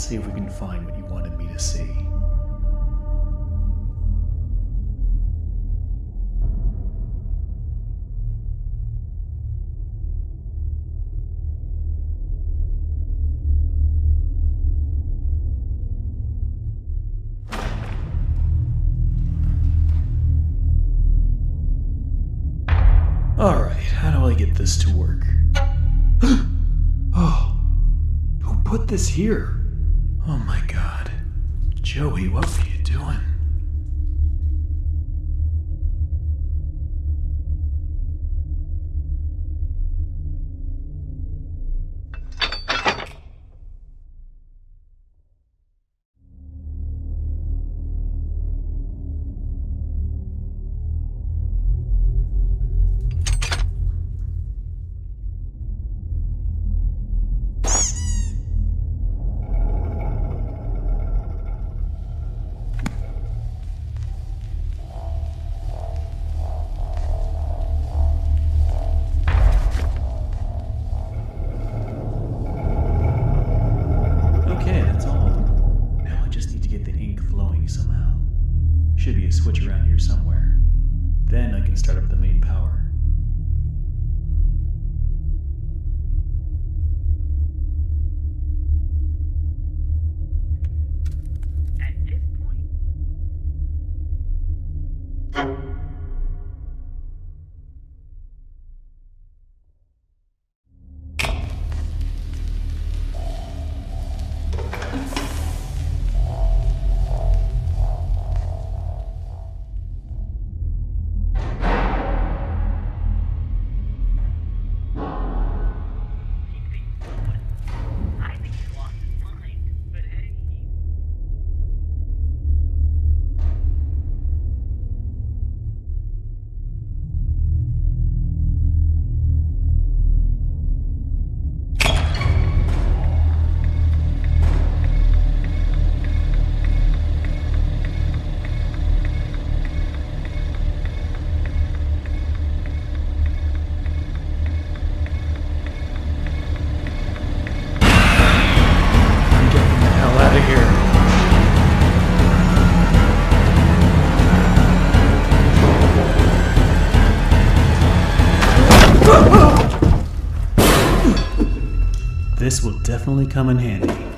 Let's see if we can find what you wanted me to see. Alright, how do I get this to work? Oh, who put this here? Oh my god. Joey, what were you doing? Should be a switch around here somewhere. Then I can start up the main power. At this point... This will definitely come in handy.